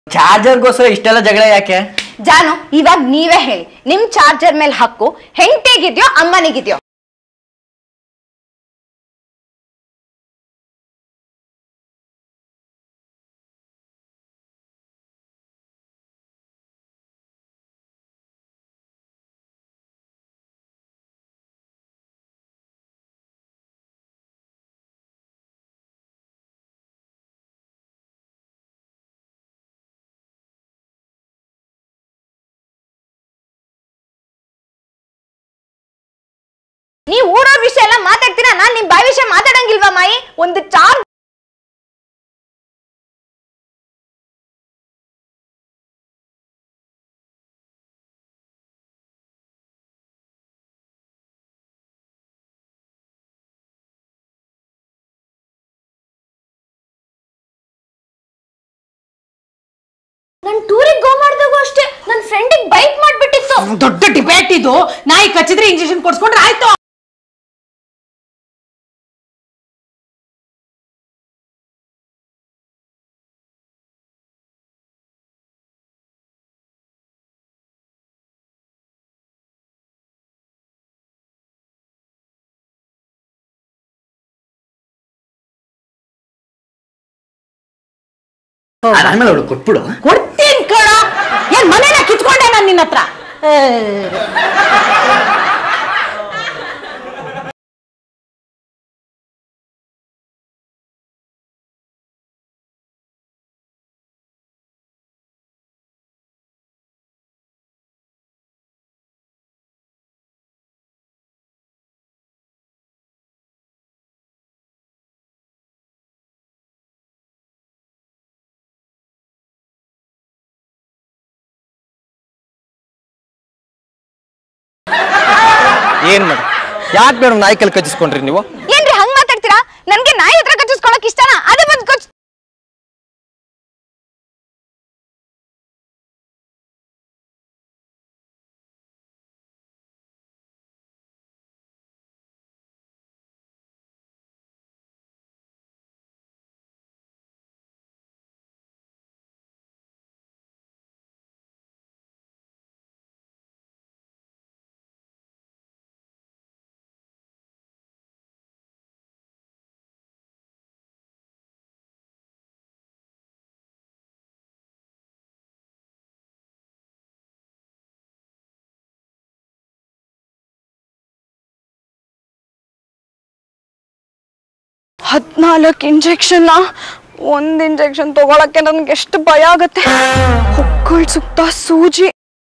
ಚಾರ್ಜರ್ಗೋಸ್ಕರ ಇಷ್ಟೆಲ್ಲ ಜಗಳ ಯಾಕೆ? ಜಾನು, ಇವಾಗ ನೀವೇ ಹೇಳಿ, ನಿಮ್ ಚಾರ್ಜರ್ ಮೇಲೆ ಹಕ್ಕು ಹೆಂಡತಿಗಿದ್ಯೋ ಅಮ್ಮನಿಗಿದ್ಯೋ? ನೀವು ಊರೋ ವಿಷಯ ಎಲ್ಲ ಮಾತಾಡ್ತೀರಾ, ನಾನ್ ನಿಮ್ ಬಾಯಿ ವಿಷಯ ಮಾತಾಡಂಗಿಲ್ವಾ ಮಾಯಿ? ಒಂದು ಚಾರ್ಜ್ ನನ್ ಟೂರಿಗೆ ಗೋ ಮಾಡಿದಾಗೂ ಅಷ್ಟೇ ನನ್ನ ಫ್ರೆಂಡಿಗೆ ಬೈಕ್ ಮಾಡ್ಬಿಟ್ಟಿತ್ತು. ದೊಡ್ಡ ಡಿಬೇಟ್ ಇದು. ನಾಯಿ ಕಚ್ಚಿದ್ರೆ ಇಂಜೆಕ್ಷನ್ ಕೊಡ್ಸ್ಕೊಂಡ್ರೆ ಆಯ್ತು. ಆಮೇಲೆ ಅವಳು ಕೊಟ್ಬಿಡು. ಕೊಡ್ತೀನಿ ಕಣ. ಏನ್ ಮನೇನ ಕಿತ್ಕೊಂಡೆ ನಾನು ನಿನ್ನ ಹತ್ರ? ಏನ್ ಮಾಡಿ ಯಾಕೆ ಬೇಡ ನಾಯಿ ಕಲ್ ಕಚ್ಚಿಸ್ಕೊಂಡ್ರಿ ನೀವು? ಏನ್ರಿ ಹಂಗ್ ಮಾತಾಡ್ತೀರಾ? ನನ್ಗೆ ನಾಯಿ ಹತ್ರ ಕಚ್ಚಿಸ್ಕೊಳಕ್ ಇಷ್ಟನಾ? ಅದೇ ಬಂದ್ $14 ಇಂಜೆಕ್ಷನ್. ಒಂದ್ ಇಂಜೆಕ್ಷನ್ ತಗೊಳಕ್ಕೆ ನನ್ಗೆ ಎಷ್ಟು ಭಯ ಆಗತ್ತೆ. ಹೊಕ್ಕಳ್ ಸುತ್ತ ಸೂಜಿ.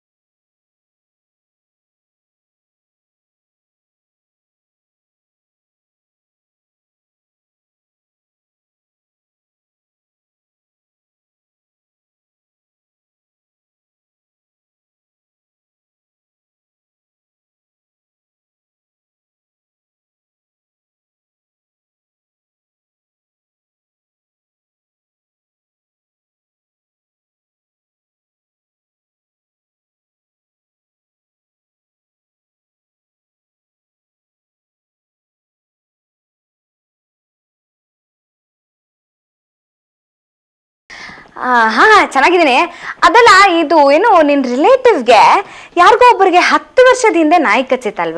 ಹಾ ಚೆನ್ನಾಗಿದ್ದೀನಿ. ಅದಲ್ಲ, ಇದು ಏನು ನಿನ್ ರಿಲೇಟಿವ್ಗೆ ಯಾರಿಗೋ ಒಬ್ಬರಿಗೆ 10 ವರ್ಷದ ಹಿಂದೆ ನಾಯಿ ಕಚ್ಚಿತ್ತಲ್ವಾ?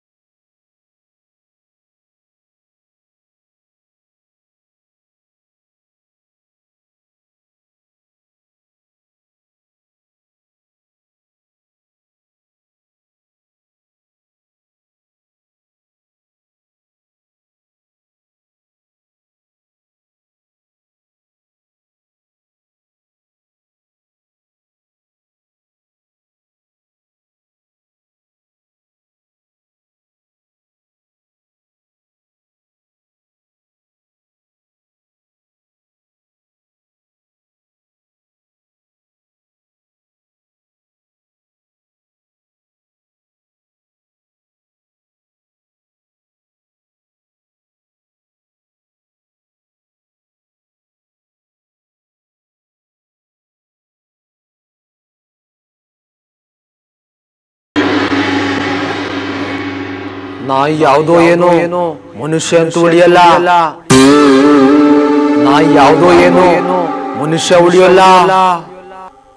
ನಾಯಿ ಯಾವುದೋ ಏನೋ ಮನುಷ್ಯ ಅಂತೂ ಉಳಿಯಲ್ಲ. ನಾಯಿ ಯಾವುದೋ ಏನೋ ಮನುಷ್ಯ ಉಳಿಯಲ್ಲ.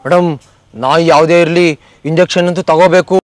ಮೇಡಮ್ ನಾಯಿ ಯಾವುದೇ ಇರಲಿ ಇಂಜೆಕ್ಷನ್ ಅಂತೂ ತಗೋಬೇಕು.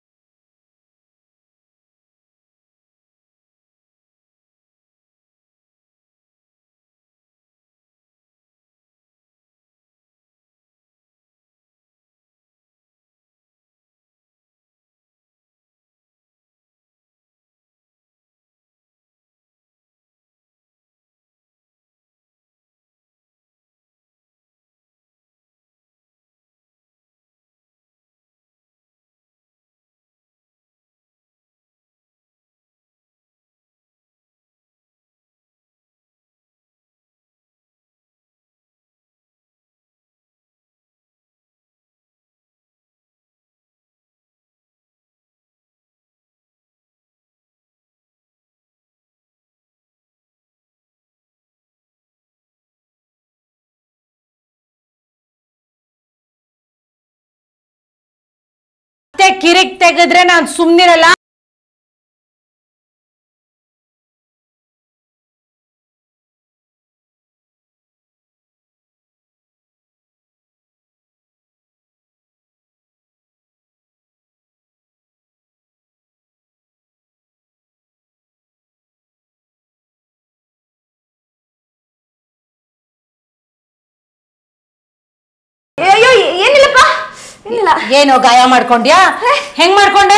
ಕಿರಿಕ್ ತೆಗೆದ್ರೆ ನಾನ್ ಸುಮ್ನಿರಲ್ಲ. ಅಯ್ಯೋ ಏನಿಲ್ಲಪ್ಪ, ಏನಿಲ್ಲ. ಏನೋ ಗಾಯ ಮಾಡ್ಕೊಂಡ್ಯಾ? ಹೆಂಗ್ ಮಾಡ್ಕೊಂಡೆ?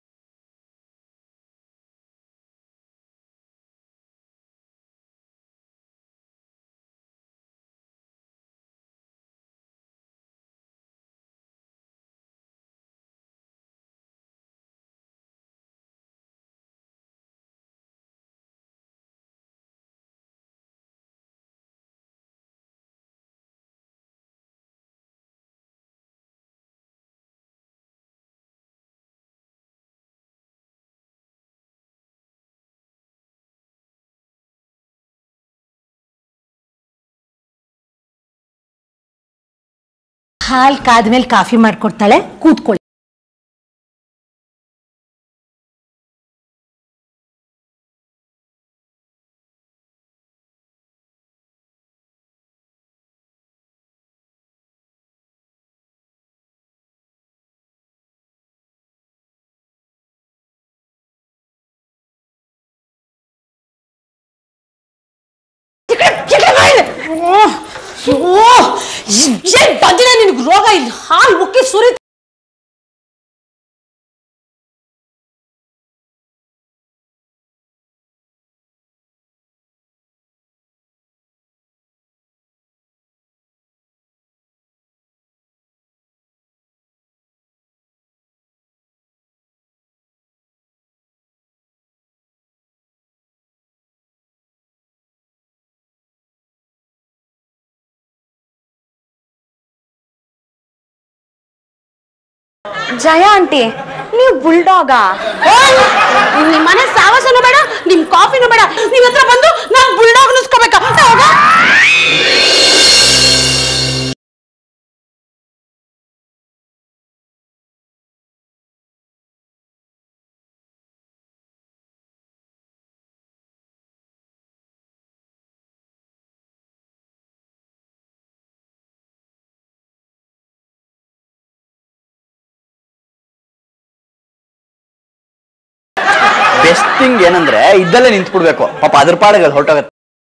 ಹಾಲ್ ಕಾದ್ಮೇಲೆ ಕಾಫಿ ಮಾಡ್ಕೊಡ್ತಾಳೆ, ಕೂತ್ಕೊಳ್ಳಿ. ಏನ್ ಬಂದಿನ ನಿನ್ಗೆ ರೋಗ? ಇಲ್ಲಿ ಹಾಲು ಉಕ್ಕಿ ಸುರಿ. ಜಯ ಆಂಟಿ, ನೀವು ಬುಲ್ಡಾಗ? ನಿಮ್ ಮನೆ ಸಾವಸನು ಬೇಡ, ನಿಮ್ ಕಾಫಿನೂ ಬೇಡ. ನೀವ್ ಹತ್ರ ಬಂದು ನಾನ್ ಬುಲ್ಡಾಗ್ ನಿಸ್ಕೋಬೇಕಾ? ಬೆಸ್ಟ್ ಥಿಂಗ್ ಏನಂದ್ರೆ ಇದ್ದಲ್ಲೇ ನಿಂತ್ಬಿಡ್ಬೇಕು, ಪಾಪ ಅದ್ರ ಪಾಡಿಗೆ ಹೊರಟೋಗತ್ತೆ.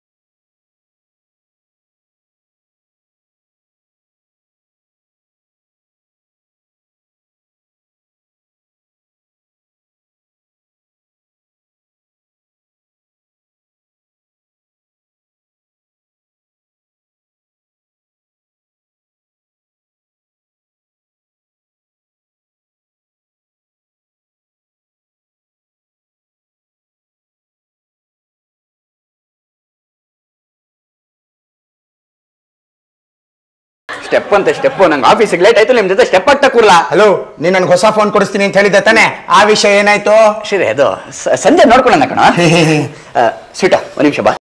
ಸ್ಟೆಪ್ ಅಂತ ಸ್ಟೆಪ್, ನಂಗೆ ಆಫೀಸಿಗೆ ಲೇಟ್ ಆಯ್ತು, ನಿಮ್ ಜೊತೆ ಸ್ಟೆಪ್ ಆಗ್ತಾ ಕೂರ್ಲಾ? ಹಲೋ, ನೀನ್ ನನ್ಗೆ ಹೊಸ ಫೋನ್ ಕೊಡಿಸ್ತೀನಿ ಅಂತ ಹೇಳಿದ್ದೆ ತಾನೆ? ಆ ವಿಷಯ ಏನಾಯ್ತು? ಸರಿ, ಅದು ಸಂಜೆ ನೋಡ್ಕೊಳ್ಳೋಣ ಕಣ. ಸ್ವೀಟ, ಒಂದ್ ನಿಮಿಷ ಬಾ.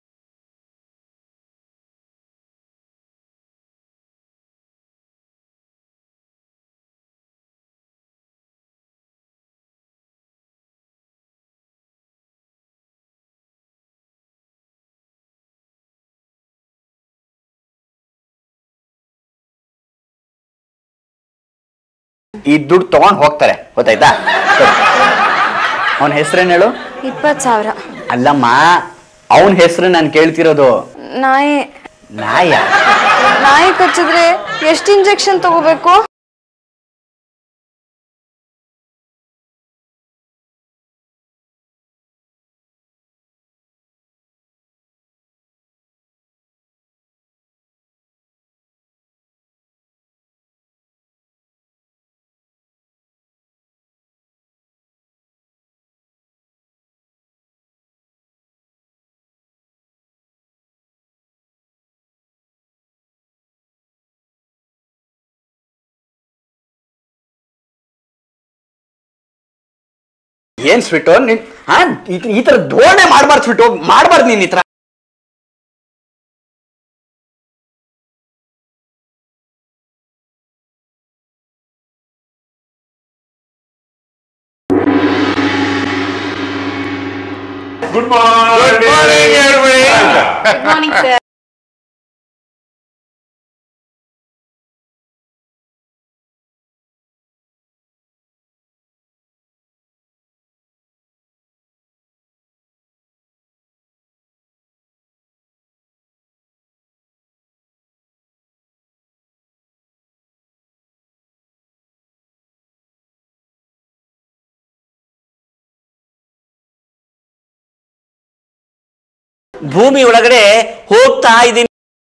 ಈ ದುಡ್ಡು ತಗೊಂಡ್ ಹೋಗ್ತಾರೆ ಗೊತ್ತಾಯ್ತಾ? ಅವನ ಹೆಸರೇನು ಹೇಳು? 20,000. ಅಲ್ಲಮ್ಮ, ಅವನ ಹೆಸರು ನಾನು ಕೇಳ್ತಿರೋದು. ನಾಯಿ. ನಾಯ? ನಾಯಿ ಕಚ್ಚಿದ್ರೆ ಎಷ್ಟು ಇಂಜೆಕ್ಷನ್ ತಗೋಬೇಕು? ಏನ್ ಸ್ವೀಟು ನೀನ್? ಈ ತರ ಧೋರಣೆ ಮಾಡ್ಬಾರ್ದು ಸ್ವೀಟು, ಮಾಡ್ಬಾರ್ದು ನೀನ್ ಈ ತರ. Good morning. Good morning sir. ಭೂಮಿ ಒಳಗಡೆ ಹೋಗ್ತಾ ಇದ್ದೀನಿ.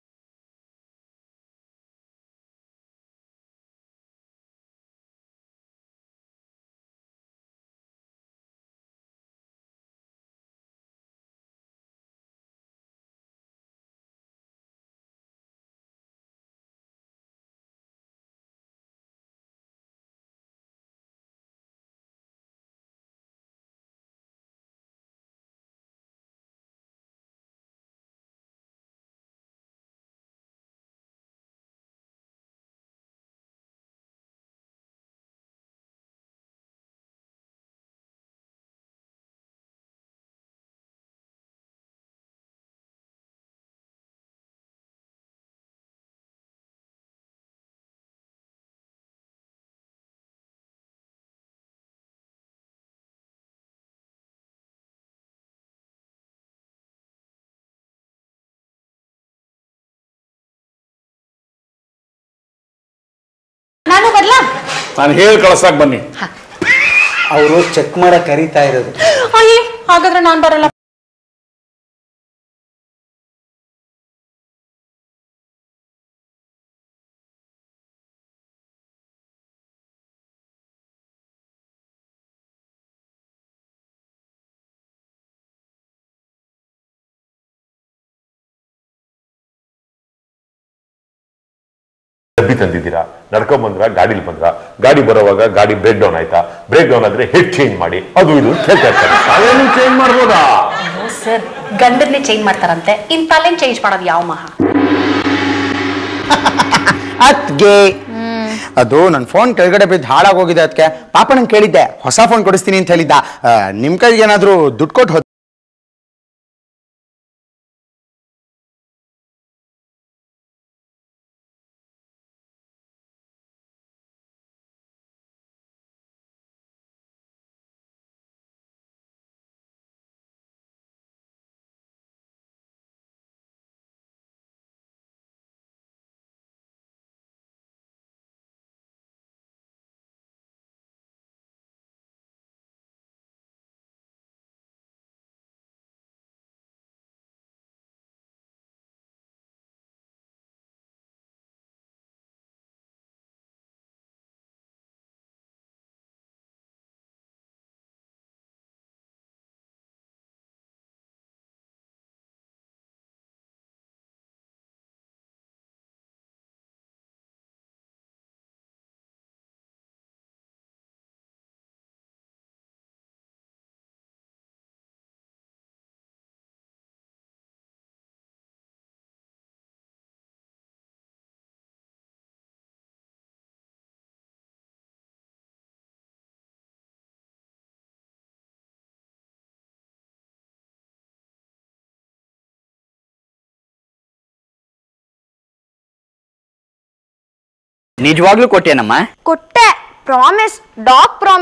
ನಾನು ಬರ್ಲಾ? ನಾನು ಹೇಳಿ ಕಳ್ಸಕ್ ಬನ್ನಿ. ಅವರು ಚೆಕ್ ಮಾಡಕ್ ಕರೀತಾ ಇರೋದು. ಅಯ್ಯ, ಹಾಗಾದ್ರೆ ನಾನ್ ಬರಲ್ಲ. ಡಬ್ಬಿ ತಂದಿದ್ದೀರಾ, ನಡ್ಕೊಂಡ್ ಬಂದ್ರ, ಗಾಡಿಲಿ ಬಂದ್ರ, ಗಾಡಿ ಬರೋವಾಗ ಗಾಡಿ ಬ್ರೇಕ್ ಡೌನ್ ಆಯ್ತಾ, ಬ್ರೇಕ್ ಡೌನ್ ಆದ್ರೆ ಹೆಡ್ ಚೇಂಜ್ ಮಾಡಿ, ಅದು ಇದು ಕೇಳ್ತಾ ಇರ್ತಾರೆ. ಅದೇನು ಚೇಂಜ್ ಮಾಡ್ಬೋದಾ? ಸರ್, ಗಂಡನ್ನೇ ಚೇಂಜ್ ಮಾಡ್ತಾರಂತೆ, ಇನ್ ತಲೆನ್ ಚೇಂಜ್ ಮಾಡೋದು ಯಾವ ಮಹಾ? ಅದ್ಗೆ ಅದು ನನ್ನ ಫೋನ್ ಕೆಳಗಡೆ ಬಿದ್ದು ಹಾಳಾಗೋಗಿದೆ. ಅದಕ್ಕೆ ಪಾಪ ನಂಗೆ ಕೇಳಿದ್ದೆ, ಹೊಸ ಫೋನ್ ಕೊಡಿಸ್ತೀನಿ ಅಂತ ಹೇಳಿದ್ದ. ನಿಮ್ ಕೈಗೆ ಏನಾದ್ರು ದುಡ್ಡು ಕೊಟ್ಟು ನಿಜವಾಗ್ಲೂ ಕೊಟ್ಟೇನಮ್ಮ? ಕೊಟ್ಟೆ. Promise, dog promise.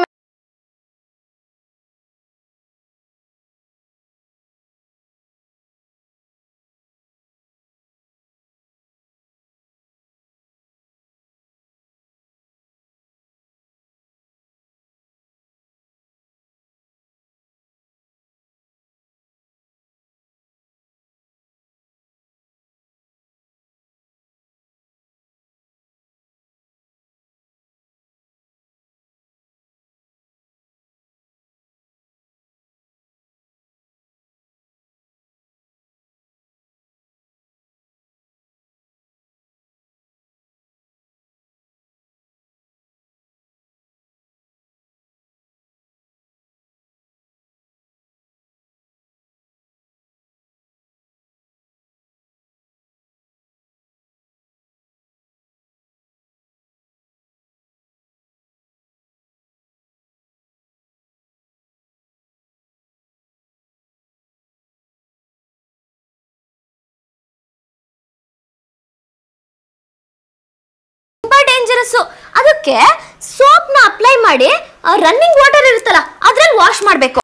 ಡೇಂಜರಸ್. ಅದಕ್ಕೆ ಸೋಪ್ ನ ಅಪ್ಲೈ ಮಾಡಿ ರನ್ನಿಂಗ್ ವಾಟರ್ ಇರುತ್ತಲ್ಲ ಅದ್ರಲ್ಲಿ ವಾಶ್ ಮಾಡಬೇಕು.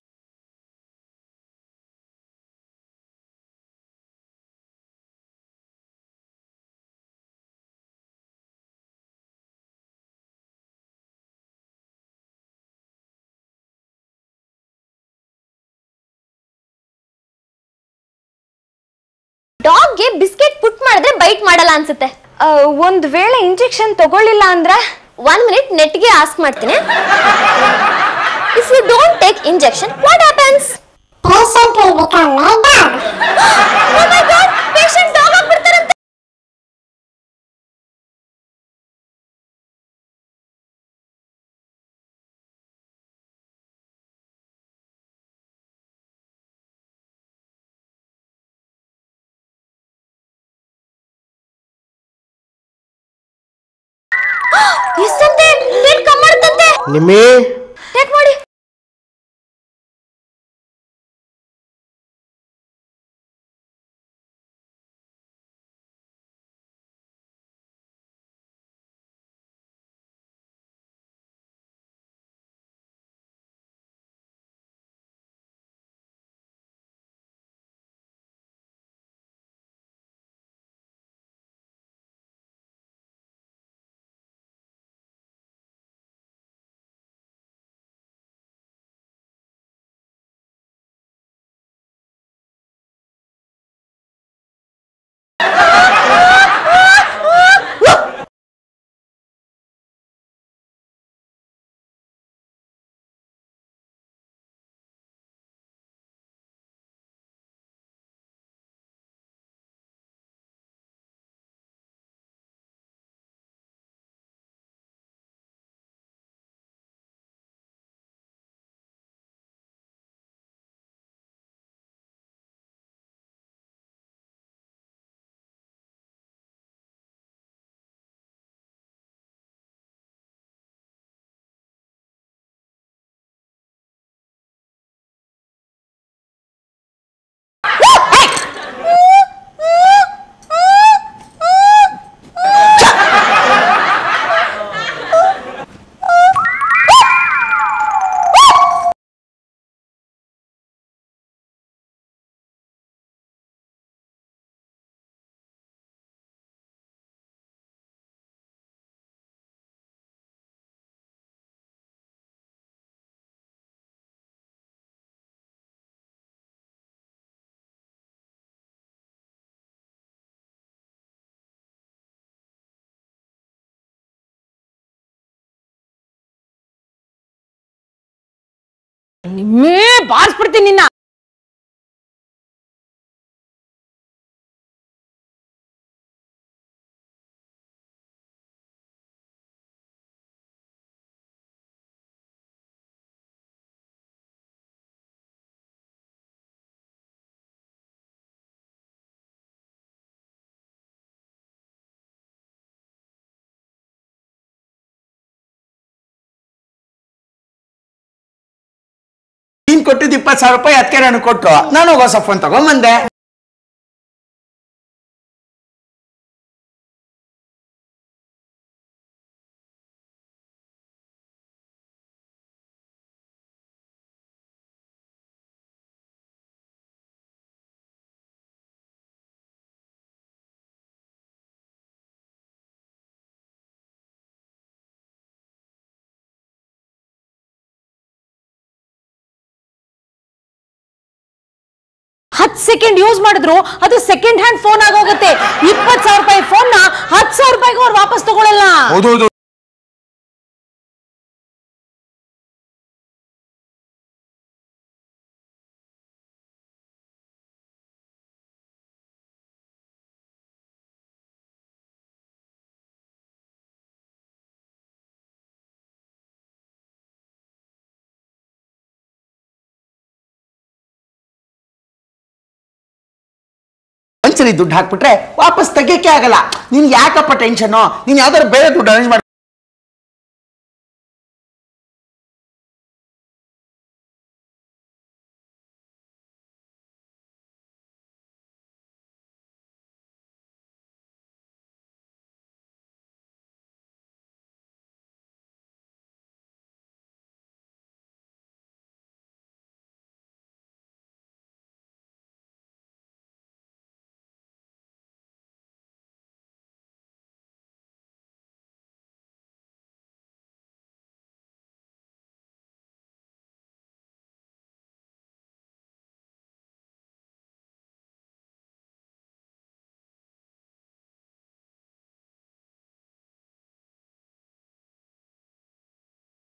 ಡಾಗ್ಗೆ ಬಿಸ್ಕೆಟ್ ಪುಟ್ ಮಾಡಿದ್ರೆ ಬೈಟ್ ಮಾಡಲ್ಲ ಅನ್ಸುತ್ತೆ. ಒಂದ್ ವೇಳೆ ಇಂಜೆಕ್ಷನ್ ತಗೊಳ್ಳಿಲ್ಲ ಅಂದ್ರೆ 1 minute ನೆಟ್ಗೆ ಆಸ್ಕ್ ಮಾಡ್ತೀನಿ. If you don't take injection, what happens? Patient will become a dog. Oh my God, patient dog ಆಗ್ಬಿಡ್ತಾರಂತೆ. ಎಷ್ಟಂತೆ ರೇಟ್ ಕಮ್ಮಿ ಮಾಡ್ತಂತೆ. ನಿಮ್ಮಿ ಟೇಕ್ ಮಾಡಿ. ನಿಮ್ಮೇ ಬಾರಿಸ್ಬಿಡ್ತೀನಿ ನಿನ್ನ. ನೀನ್ ಕೊಟ್ಟಿದ್ದು 20,000 ರೂಪಾಯಿ ಅದಕ್ಕೆ ನನಗೆ ಕೊಟ್ರು. ನಾನು ಹೊಸ ಫೋನ್ ತಗೊಂಬಂದೆ. 10 ಸೆಕೆಂಡ್ ಯೂಸ್ ಮಾಡಿದ್ರು ಅದು ಸೆಕೆಂಡ್ ಹ್ಯಾಂಡ್ ಫೋನ್ ಆಗೋಗುತ್ತೆ. 20,000 ರೂಪಾಯಿ ಫೋನ್ ನ 10,000 ರೂಪಾಯಿಗೆ ಅವ್ರು ವಾಪಸ್ ತಗೊಳ್ಳಲ್ಲ. ಹೌದೌದು. ಒಂದ್ಸರಿ ದುಡ್ಡು ಹಾಕ್ಬಿಟ್ರೆ ವಾಪಸ್ ತೆಗಿಯಕ್ಕೆ ಆಗಲ್ಲ. ನೀನ್ ಯಾಕಪ್ಪ ಟೆನ್ಷನ್? ನೀನ್ ಯಾವ್ದಾದ್ರು ಬೇರೆ ದುಡ್ಡು ಅರೇಂಜ್